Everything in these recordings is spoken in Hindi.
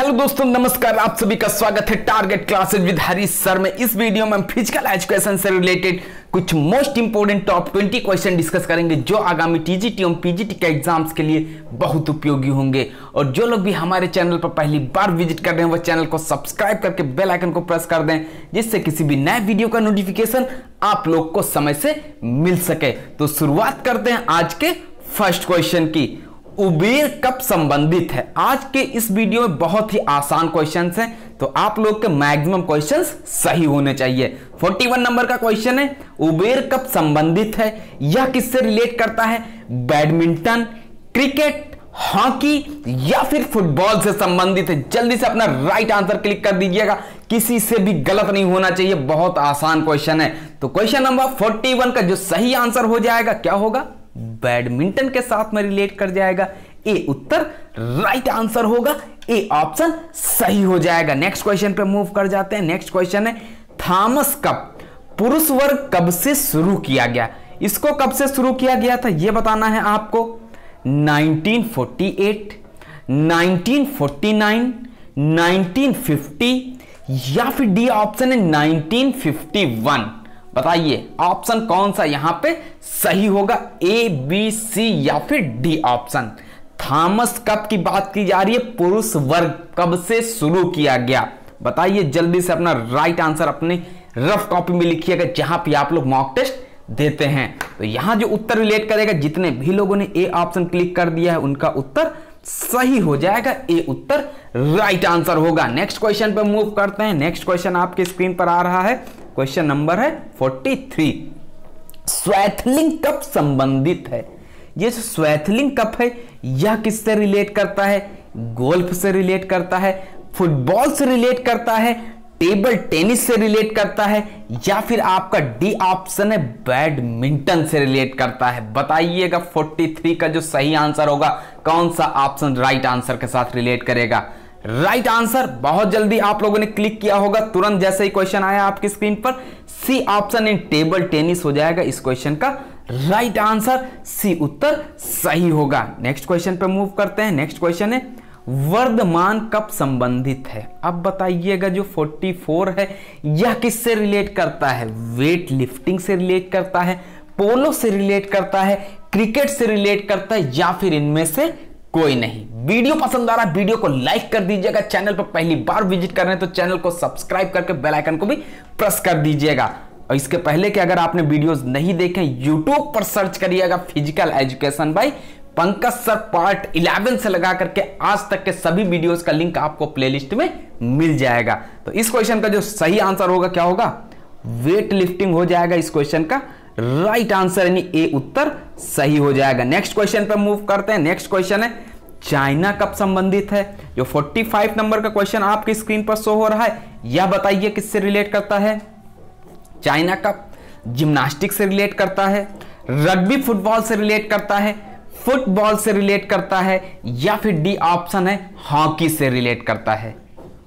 हेलो दोस्तों, नमस्कार। आप सभी का स्वागत है target classes with Harish sir में। इस वीडियो में हम फिजिकल एजुकेशन से रिलेटेड कुछ most important top 20 question discuss करेंगे जो आगामी टीजीटी और पीजीटी के एग्जाम्स के लिए बहुत उपयोगी होंगे। और जो लोग भी हमारे चैनल पर पहली बार विजिट कर रहे हैं वो चैनल को सब्सक्राइब करके बेल आइकन को प्रेस कर दें, जिससे किसी भी नए वीडियो का नोटिफिकेशन आप लोग को समय से मिल सके। तो शुरुआत करते हैं आज के फर्स्ट क्वेश्चन की। उबेर कब संबंधित है? आज के इस वीडियो में बहुत ही आसान क्वेश्चंस हैं, तो आप लोग के मैक्सिमम क्वेश्चंस सही होने चाहिए। 41 नंबर का क्वेश्चन है, उबेर कब संबंधित है? यह किससे रिलेट करता है? बैडमिंटन, क्रिकेट, हॉकी या फिर फुटबॉल से संबंधित है? जल्दी से अपना राइट आंसर क्लिक कर दीजिएगा, किसी से भी गलत नहीं होना चाहिए। बहुत आसान क्वेश्चन है। तो क्वेश्चन नंबर 41 का जो सही आंसर हो जाएगा क्या होगा? बैडमिंटन के साथ में रिलेट कर जाएगा। ए उत्तर राइट आंसर होगा, ए ऑप्शन सही हो जाएगा। नेक्स्ट क्वेश्चन पे मूव कर जाते हैं। नेक्स्ट क्वेश्चन है, थॉमस कप पुरुष वर्ग कब से शुरू किया गया? इसको कब से शुरू किया गया था यह बताना है आपको। 1948, 1949, 1950 या फिर डी ऑप्शन है 1951। बताइए ऑप्शन कौन सा यहां पे सही होगा? ए, बी, सी या फिर डी ऑप्शन। थॉमस कप की बात की जा रही है, पुरुष वर्ग कब से शुरू किया गया? बताइए जल्दी से अपना राइट आंसर अपनी रफ कॉपी में लिखिएगा जहां पे आप लोग मॉक टेस्ट देते हैं। तो यहां जो उत्तर रिलेट करेगा, जितने भी लोगों ने ए ऑप्शन क्लिक कर दिया है उनका उत्तर सही हो जाएगा। ए उत्तर राइट आंसर होगा। नेक्स्ट क्वेश्चन पे मूव करते हैं। नेक्स्ट क्वेश्चन आपके स्क्रीन पर आ रहा है। क्वेश्चन नंबर है 43। स्वैथलिंग कप संबंधित है? ये जो स्वैथलिंग कप है यह किससे रिलेट करता है? गोल्फ से रिलेट करता है, फुटबॉल से रिलेट करता है, टेबल टेनिस से रिलेट करता है या फिर आपका डी ऑप्शन है बैडमिंटन से रिलेट करता है? बताइएगा 43 का जो सही आंसर होगा, कौन सा ऑप्शन राइट आंसर के साथ रिलेट करेगा? राइट आंसर बहुत जल्दी आप लोगों ने क्लिक किया होगा तुरंत जैसे ही क्वेश्चन आया आपकी स्क्रीन पर। C option in table tennis हो जाएगा इस क्वेश्चन का राइट आंसर। सी उत्तर सही होगा। नेक्स्ट क्वेश्चन पे मूव करते हैं। नेक्स्ट क्वेश्चन है, वर्धमान कब संबंधित है? अब बताइएगा जो 44 है यह किससे रिलेट करता है? वेट लिफ्टिंग से रिलेट करता है, पोलो से रिलेट करता है, क्रिकेट से रिलेट करता है या फिर इनमें से कोई नहीं? वीडियो पसंद आ रहा है वीडियो को लाइक कर दीजिएगा। चैनल पर पहली बार विजिट कर रहे हैं तो चैनल को सब्सक्राइब करके बेल आइकन को भी प्रेस कर दीजिएगा। और इसके पहले कि अगर आपने वीडियोस नहीं देखे, यूट्यूब पर सर्च करिएगा physical education by Pankaj sir part 11 से लगा करके आज तक के सभी वीडियोस का लिंक आपको प्लेलिस्ट में मिल जाएगा। तो इस क्वेश्चन का जो सही आंसर होगा क्या होगा? वेट लिफ्टिंग हो जाएगा इस क्वेश्चन का राइट आंसर, यानी ए उत्तर सही हो जाएगा। नेक्स्ट क्वेश्चन पर मूव करते हैं। नेक्स्ट क्वेश्चन है, चाइना कब संबंधित है? जो 45 नंबर का क्वेश्चन आपकी स्क्रीन पर शो हो रहा है यह बताइए किससे रिलेट करता है? चाइना कप जिम्नास्टिक से रिलेट करता है, रग्बी फुटबॉल से रिलेट करता है, फुटबॉल से रिलेट करता है या फिर डी ऑप्शन है हॉकी से रिलेट करता है?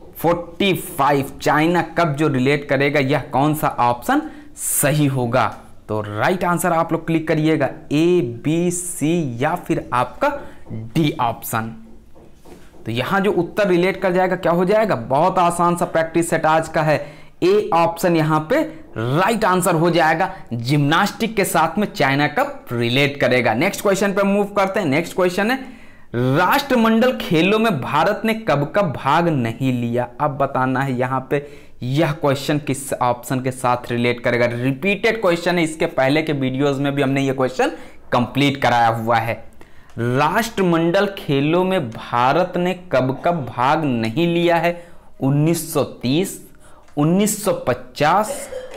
45 चाइना कप जो रिलेट करेगा यह कौन सा ऑप्शन सही होगा? तो राइट आंसर आप लोग क्लिक करिएगा, ए, बी, सी या फिर आपका डी ऑप्शन। तो यहां जो उत्तर रिलेट कर जाएगा क्या हो जाएगा? बहुत आसान सा प्रैक्टिस सेट आज का है। ए ऑप्शन यहां पे राइट आंसर हो जाएगा। जिम्नास्टिक के साथ में चाइना कप रिलेट करेगा। नेक्स्ट क्वेश्चन पे मूव करते हैं। नेक्स्ट क्वेश्चन है, राष्ट्रमंडल खेलों में भारत ने कब कब भाग नहीं लिया? अब बताना है यहां पे यह क्वेश्चन किस ऑप्शन के साथ रिलेट करेगा। रिपीटेड क्वेश्चन है, इसके पहले के वीडियोस में भी हमने यह क्वेश्चन कंप्लीट कराया हुआ है। राष्ट्रमंडल खेलों में भारत ने कब कब भाग नहीं लिया है? 1930, 1950,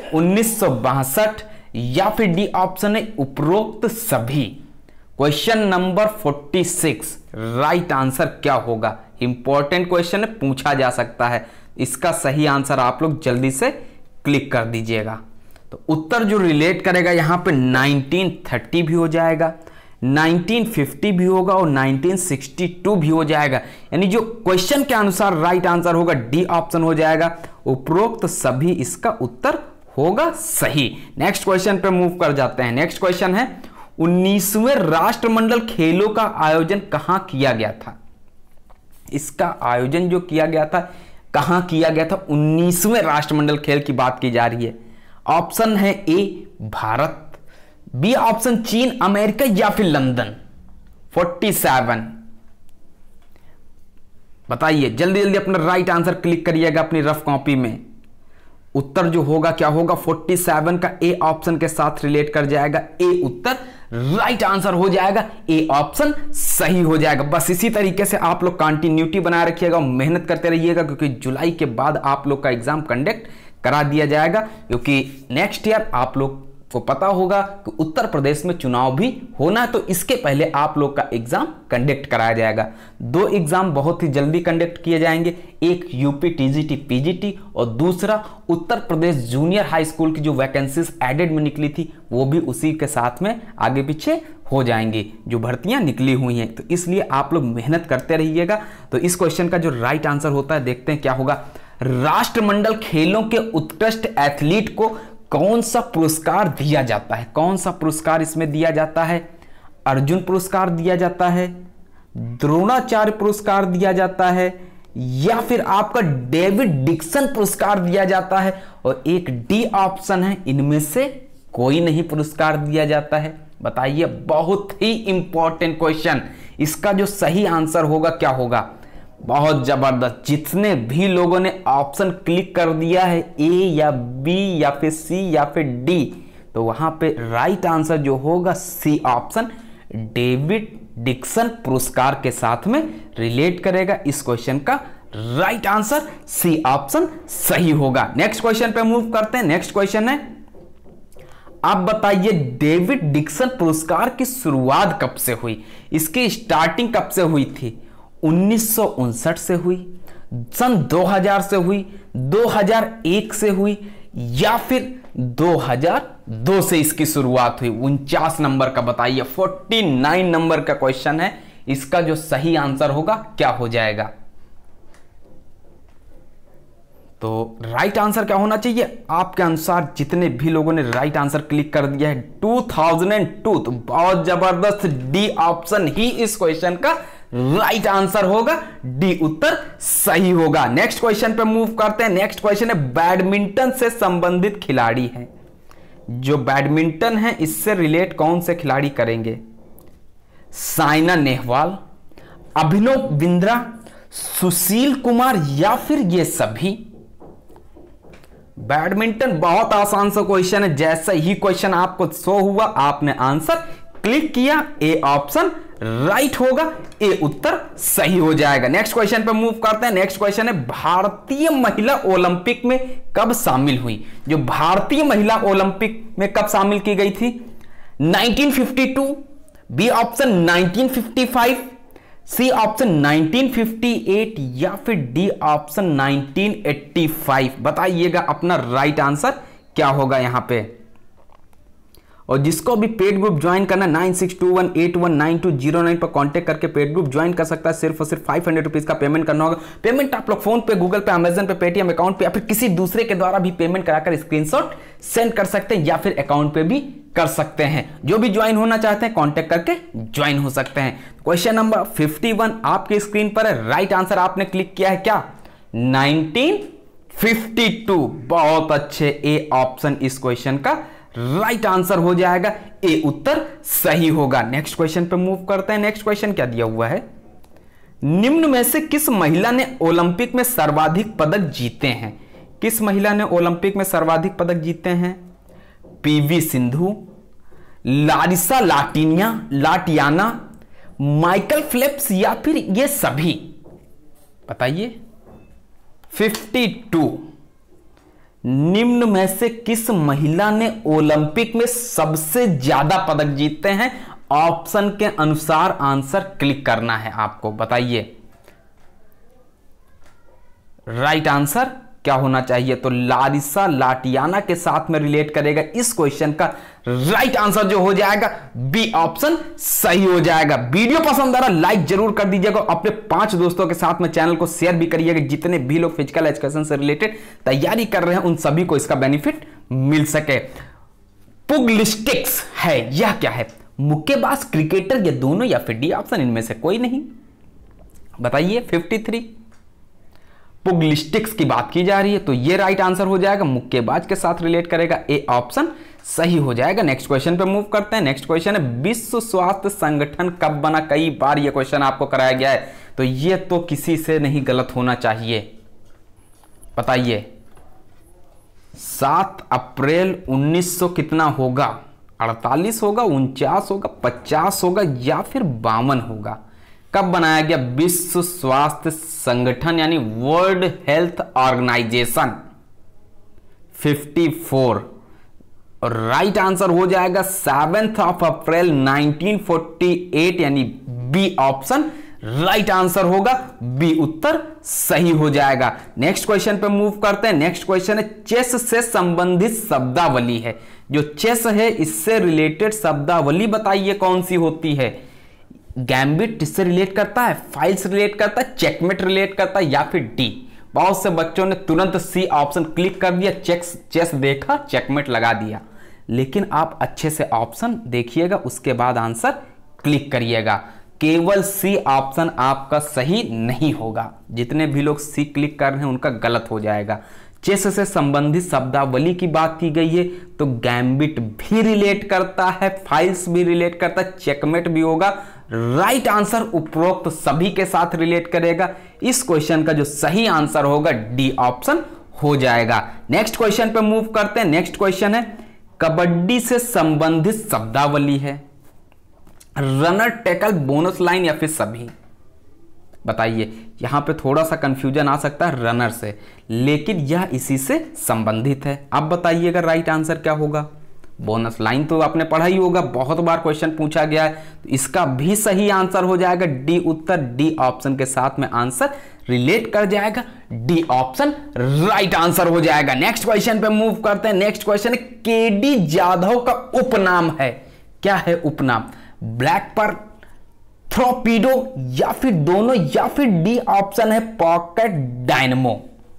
1962 या फिर डी ऑप्शन है उपरोक्त सभी? क्वेश्चन नंबर 46 राइट आंसर क्या होगा? इंपॉर्टेंट क्वेश्चन है, पूछा जा सकता है। इसका सही आंसर आप लोग जल्दी से क्लिक कर दीजिएगा। तो उत्तर जो रिलेट करेगा यहां पे 1930 भी हो जाएगा, 1950 भी होगा और 1962 भी हो जाएगा। यानी जो क्वेश्चन के अनुसार राइट आंसर होगा डी ऑप्शन हो जाएगा। उपरोक्त सभी इसका उत्तर होगा सही। नेक्स्ट क्वेश्चन पे मूव कर जाते हैं। नेक्स्ट क्वेश्चन है, 19वें राष्ट्रमंडल खेलों का आयोजन कहां किया गया था? इसका आयोजन जो किया गया था, कहां किया गया था? 19वें राष्ट्रमंडल खेल की बात की जा रही है। ऑप्शन है ए भारत, बी ऑप्शन चीन, अमेरिका या फिर लंदन। 47 बताइए, जल्दी जल्दी अपना राइट आंसर क्लिक करिएगा अपनी रफ कॉपी में। उत्तर जो होगा क्या होगा? 47 का ए ऑप्शन के साथ रिलेट कर जाएगा। ए उत्तर राइट आंसर हो जाएगा, ए ऑप्शन सही हो जाएगा। बस इसी तरीके से आप लोग कंटिन्यूटी बनाए रखिएगा और मेहनत करते रहिएगा, क्योंकि जुलाई के बाद आप लोग का एग्जाम कंडक्ट करा दिया जाएगा, क्योंकि नेक्स्ट ईयर आप लोग को पता होगा कि उत्तर प्रदेश में चुनाव भी होना है, तो इसके पहले आप लोग का एग्जाम कंडक्ट कराया जाएगा। 2 एग्जाम बहुत ही जल्दी कंडक्ट किए जाएंगे, एक यूपी टीजीटी पीजीटी और दूसरा Uttar Pradesh junior high school की जो वैकेंसीज एडेड में निकली थी वो भी उसी के साथ में आगे पीछे हो जाएंगी, जो भर्तियां निकली हुई हैं। तो इसलिए आप लोग मेहनत करते रहिएगा। तो इस क्वेश्चन का जो राइट आंसर होता है, देखते हैं क्या होगा। राष्ट्रमंडल खेलों के उत्कृष्ट एथलीट को कौन सा पुरस्कार दिया जाता है? कौन सा पुरस्कार इसमें दिया जाता है? अर्जुन पुरस्कार दिया जाता है, द्रोणाचार्य पुरस्कार दिया जाता है, या फिर आपका डेविड डिक्सन पुरस्कार दिया जाता है, और एक डी ऑप्शन है इनमें से कोई नहीं पुरस्कार दिया जाता है। बताइए, बहुत ही इंपॉर्टेंट क्वेश्चन। इसका जो सही आंसर होगा क्या होगा? बहुत जबरदस्त। जितने भी लोगों ने ऑप्शन क्लिक कर दिया है ए या बी या फिर सी या फिर डी, तो वहां पे राइट आंसर जो होगा सी ऑप्शन, डेविड डिक्सन पुरस्कार के साथ में रिलेट करेगा। इस क्वेश्चन का राइट आंसर सी ऑप्शन सही होगा। नेक्स्ट क्वेश्चन पे मूव करते हैं। नेक्स्ट क्वेश्चन है, आप बताइए डेविड डिक्सन पुरस्कार की शुरुआत कब से हुई? इसकी स्टार्टिंग कब से हुई थी? 1959 से हुई, सन 2000 से हुई, 2001 से हुई, या फिर 2002 से इसकी शुरुआत हुई? 49 नंबर का बताइए। 49 नंबर का क्वेश्चन है। इसका जो सही आंसर होगा क्या हो जाएगा? तो राइट आंसर क्या होना चाहिए आपके अनुसार? जितने भी लोगों ने राइट आंसर क्लिक कर दिया है 2002, तो बहुत जबरदस्त, डी ऑप्शन ही इस क्वेश्चन का राइट आंसर होगा। डी उत्तर सही होगा। नेक्स्ट क्वेश्चन पे मूव करते हैं। नेक्स्ट क्वेश्चन है, बैडमिंटन से संबंधित खिलाड़ी हैं। जो बैडमिंटन है इससे रिलेट कौन से खिलाड़ी करेंगे? साइना नेहवाल, अभिनव बिंद्रा, सुशील कुमार, या फिर ये सभी? बैडमिंटन बहुत आसान सा क्वेश्चन है। जैसा ही क्वेश्चन आपको शो हुआ, आपने आंसर क्लिक किया, ए ऑप्शन राइट होगा, ए उत्तर सही हो जाएगा। नेक्स्ट क्वेश्चन पे मूव करते हैं। नेक्स्ट क्वेश्चन है, भारतीय महिला ओलंपिक में कब शामिल हुई? जो भारतीय महिला ओलंपिक में कब शामिल की गई थी? 1952, बी ऑप्शन 1955, सी ऑप्शन 1958, या फिर डी ऑप्शन 1985? बताइएगा अपना राइट आंसर क्या होगा यहां पे। और जिसको भी पेड ग्रुप ज्वाइन करना 9621819209 पर कांटेक्ट करके पेड ग्रुप ज्वाइन कर सकता है। सिर्फ और सिर्फ 500 रुपीज का पेमेंट करना होगा। पेमेंट आप लोग फोन पे, Google Pay, Amazon Pay, Paytm account पे, या फिर किसी दूसरे के द्वारा भी पेमेंट कराकर स्क्रीनशॉट सेंड कर सकते हैं, या फिर अकाउंट पे भी कर सकते हैं। जो भी ज्वाइन होना चाहते हैं कांटेक्ट करके ज्वाइन हो सकते हैं। क्वेश्चन नंबर 51 आपके स्क्रीन पर है। राइट आंसर आपने क्लिक किया है क्या? 1952। बहुत अच्छे, ए ऑप्शन इस क्वेश्चन का राइट आंसर हो जाएगा, ए उत्तर सही होगा। नेक्स्ट क्वेश्चन पे मूव करते हैं। नेक्स्ट क्वेश्चन क्या दिया हुआ है? निम्न में से किस महिला ने ओलंपिक में सर्वाधिक पदक जीते हैं? किस महिला ने ओलंपिक में सर्वाधिक पदक जीते हैं? PV Sindhu, Larisa Latynina, Michael Phelps, या फिर ये सभी? बताइए। 52 निम्न में से किस महिला ने ओलंपिक में सबसे ज्यादा पदक जीते हैं? ऑप्शन के अनुसार आंसर क्लिक करना है आपको। बताइए राइट आंसर क्या होना चाहिए? तो लारिसा लाटियाना के साथ में रिलेट करेगा। इस क्वेश्चन का राइट आंसर जो हो जाएगा बी ऑप्शन सही हो जाएगा। वीडियो पसंद आ रहा लाइक जरूर कर दीजिएगा, अपने 5 दोस्तों के साथ में चैनल को शेयर भी करिएगा। जितने भी लोग फिजिकल एजुकेशन से रिलेटेड तैयारी कर रहे हैं उन सभी को इसका बेनिफिट मिल सके। पुगिलिस्टिक्स है, यह क्या है? मुक्केबाज, क्रिकेटर, या दोनों, या फिर डी ऑप्शन इनमें से कोई नहीं? बताइए 53। पुगलिस्टिक्स की बात की जा रही है तो ये राइट आंसर हो जाएगा, मुक्केबाज के साथ रिलेट करेगा, ए ऑप्शन सही हो जाएगा। नेक्स्ट क्वेश्चन पे मूव करते हैं। नेक्स्ट क्वेश्चन है विश्व स्वास्थ्य संगठन कब बना? कई बार ये क्वेश्चन आपको कराया गया है तो ये तो किसी से नहीं गलत होना चाहिए। बताइए 7 अप्रैल 1900 कितना होगा? 48 होगा, 49 होगा, 50 होगा या फिर 52 होगा? कब बनाया गया विश्व स्वास्थ्य संगठन यानी वर्ल्ड हेल्थ ऑर्गेनाइजेशन? 54। और राइट आंसर हो जाएगा 7 अप्रैल 1948 यानी बी ऑप्शन राइट आंसर होगा, बी उत्तर सही हो जाएगा। नेक्स्ट क्वेश्चन पे मूव करते हैं। नेक्स्ट क्वेश्चन है चेस से संबंधित शब्दावली है। जो चेस है इससे रिलेटेड शब्दावली बताइए कौन सी होती है? गैम्बिट इससे रिलेट करता है, फाइल्स रिलेट करता है, चेकमेट रिलेट करता है या फिर डी? बहुत से बच्चों ने तुरंत सी ऑप्शन क्लिक कर दिया, चेस देखा, चेकमेट लगा दिया। लेकिन आप अच्छे से ऑप्शन देखिएगा उसके बाद आंसर क्लिक करिएगा। केवल सी ऑप्शन आपका सही नहीं होगा। जितने भी लोग सी क्लिक कर रहे हैं उनका गलत हो जाएगा। चेस से संबंधित शब्दावली की बात की गई है तो गैम्बिट भी रिलेट करता है, फाइल्स भी रिलेट करता है, चेकमेट भी होगा। राइट आंसर उपरोक्त सभी के साथ रिलेट करेगा। इस क्वेश्चन का जो सही आंसर होगा डी ऑप्शन हो जाएगा। नेक्स्ट क्वेश्चन पे मूव करते हैं। नेक्स्ट क्वेश्चन है कबड्डी से संबंधित शब्दावली है। रनर, टैकल, बोनस लाइन या फिर सभी? बताइए। यहां पे थोड़ा सा कंफ्यूजन आ सकता है रनर से, लेकिन यह इसी से संबंधित है। अब बताइएगा राइट आंसर क्या होगा? बोनस लाइन तो आपने पढ़ा ही होगा, बहुत बार क्वेश्चन पूछा गया है, तो इसका भी सही आंसर हो जाएगा डी उत्तर। डी ऑप्शन के साथ में आंसर रिलेट कर जाएगा, डी ऑप्शन राइट आंसर हो जाएगा। नेक्स्ट क्वेश्चन पे मूव करते हैं। नेक्स्ट क्वेश्चन केडी जाधव का उपनाम है। क्या है उपनाम? ब्लैक पर्ल, थ्रोपीडो या फिर दोनों या फिर डी ऑप्शन है पॉकेट डायनमो?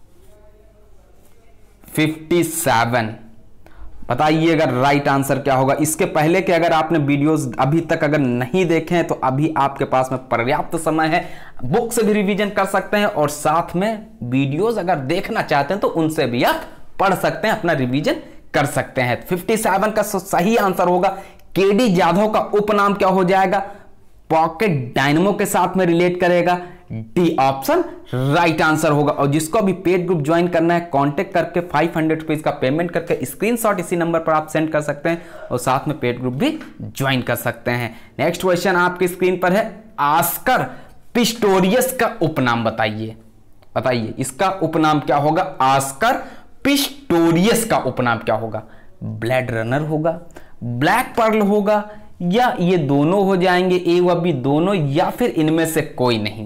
57। बताइएगा राइट आंसर क्या होगा। इसके पहले के अगर आपने वीडियोस अभी तक अगर नहीं देखे हैं तो अभी आपके पास में पर्याप्त समय है, बुक से भी रिवीजन कर सकते हैं और साथ में वीडियोस अगर देखना चाहते हैं तो उनसे भी आप पढ़ सकते हैं, अपना रिवीजन कर सकते हैं। 57 का सही आंसर होगा केडी जाधव का उपनाम क्या हो जाएगा? पॉकेट डायनमो के साथ में रिलेट करेगा, डी ऑप्शन राइट आंसर होगा। और जिसको अभी पेड ग्रुप ज्वाइन करना है कांटेक्ट करके 500 रुपीज का पेमेंट करके स्क्रीनशॉट इसी नंबर पर आप सेंड कर सकते हैं और साथ में पेड ग्रुप भी ज्वाइन कर सकते हैं। नेक्स्ट क्वेश्चन आपकी स्क्रीन पर है ऑस्कर पिस्टोरियस का उपनाम बताइए। बताइए इसका उपनाम क्या होगा? ऑस्कर पिस्टोरियस का उपनाम क्या होगा? ब्लेड रनर होगा, ब्लैक पर्ल होगा या ये दोनों हो जाएंगे, ए व बी दोनों, या फिर इनमें से कोई नहीं?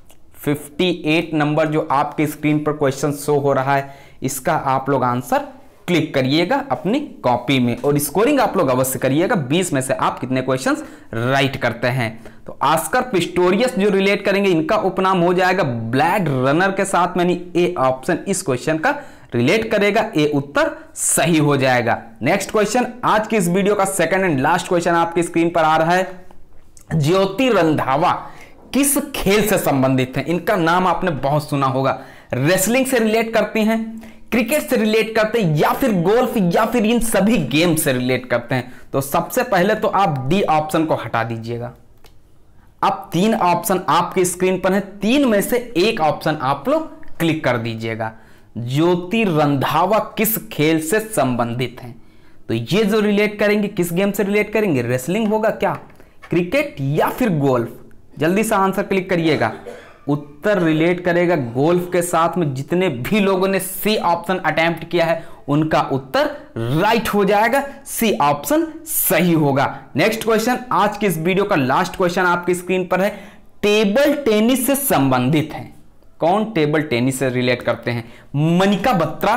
58 नंबर जो आपके स्क्रीन पर क्वेश्चन शो हो रहा है इसका आप लोग आंसर क्लिक करिएगा अपनी कॉपी में और स्कोरिंग आप लोग अवश्य करिएगा 20 में से आप कितने क्वेश्चंस राइट करते हैं। तो ऑस्कर पिस्टोरियस जो रिलेट करेंगे इनका उपनाम हो जाएगा ब्लेड रनर के साथ में, यानी ए ऑप्शन इस क्वेश्चन का रिलेट करेगा, ए उत्तर सही हो जाएगा। नेक्स्ट क्वेश्चन आज की इस वीडियो का सेकंड एंड लास्ट क्वेश्चन आपकी स्क्रीन पर आ रहा है। ज्योति रंधावा किस खेल से संबंधित हैं? इनका नाम आपने बहुत सुना होगा। रेसलिंग से रिलेट करती हैं, क्रिकेट से रिलेट करते हैं या फिर गोल्फ या फिर इन सभी गेम से रिलेट करते हैं? तो सबसे पहले तो आप डी ऑप्शन को हटा दीजिएगा। अब 3 ऑप्शन आपकी स्क्रीन पर है, 3 में से एक ऑप्शन आप लोग क्लिक कर दीजिएगा। ज्योति रंधावा किस खेल से संबंधित हैं? तो ये जो रिलेट करेंगे किस गेम से रिलेट करेंगे? रेसलिंग होगा क्या, क्रिकेट या फिर गोल्फ? जल्दी से आंसर क्लिक करिएगा। उत्तर रिलेट करेगा गोल्फ के साथ में। जितने भी लोगों ने सी ऑप्शन अटेम्प्ट किया है उनका उत्तर राइट हो जाएगा, सी ऑप्शन सही होगा। नेक्स्ट क्वेश्चन आज की इस वीडियो का लास्ट क्वेश्चन आपकी स्क्रीन पर है। टेबल टेनिस से संबंधित है। कौन टेबल टेनिस से रिलेट करते हैं? मनिका बत्रा,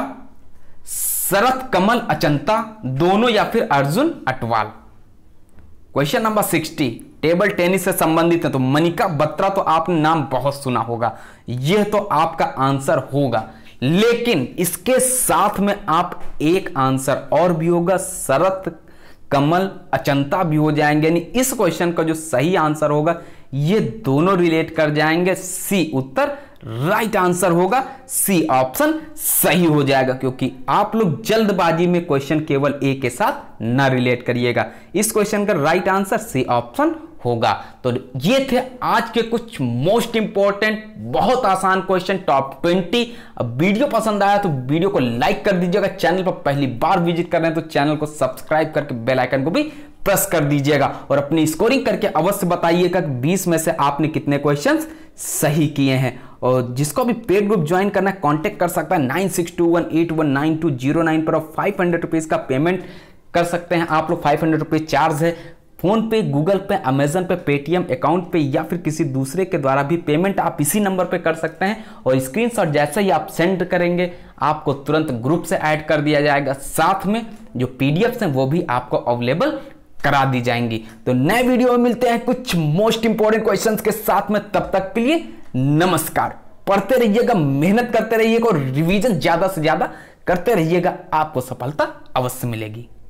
शरत कमल अचंता, दोनों या फिर Arjun Atwal? Question number 60 table tennis से संबंधित है तो मनिका बत्रा तो आपने नाम बहुत सुना होगा, यह तो आपका आंसर होगा। लेकिन इसके साथ में आप एक आंसर और भी होगा, शरत कमल अचंता भी हो जाएंगे। यानी इस क्वेश्चन का जो सही आंसर होगा ये दोनों रिलेट कर जाएंगे, सी उत्तर राइट आंसर होगा, सी ऑप्शन सही हो जाएगा, क्योंकि आप लोग जल्दबाजी में क्वेश्चन केवल ए के साथ ना रिलेट करिएगा। इस क्वेश्चन का राइट आंसर सी ऑप्शन होगा। तो ये थे आज के कुछ मोस्ट इंपॉर्टेंट बहुत आसान क्वेश्चन टॉप 20। अब वीडियो पसंद आया तो वीडियो को लाइक कर दीजिएगा, चैनल पर पहली बार विजिट कर रहे हैं तो चैनल को सब्सक्राइब करके बेल आइकन को भी प्रेस कर दीजिएगा, और अपनी स्कोरिंग करके अवश्य बताइएगा कि 20 में से आपने कितने क्वेश्चंस सही किए हैं। और जिसको भी पेड ग्रुप ज्वाइन करना है कांटेक्ट कर सकता है 9621819209 पर, और 500 रुपीज का पेमेंट कर सकते हैं आप लोग। 500 रुपीज चार्ज है। PhonePe, Google Pay, Amazon Pay, Paytm account पे या फिर किसी दूसरे के द्वारा भी पेमेंट आप इसी नंबर पे कर सकते हैं, और स्क्रीनशॉट जैसे ही आप सेंड करेंगे आपको तुरंत ग्रुप से ऐड कर दिया जाएगा। साथ में जो पीडीएफ हैं वो भी आपको अवेलेबल करा दी जाएंगी। तो नए वीडियो में मिलते हैं कुछ मोस्ट इंपॉर्टेंट क्वेश्चंस के साथ में, तब तक के लिए नमस्कार। पढ़ते रहिएगा, मेहनत करते रहिएगा और रिवीजन ज्यादा से ज्यादा करते रहिएगा, आपको सफलता अवश्य मिलेगी।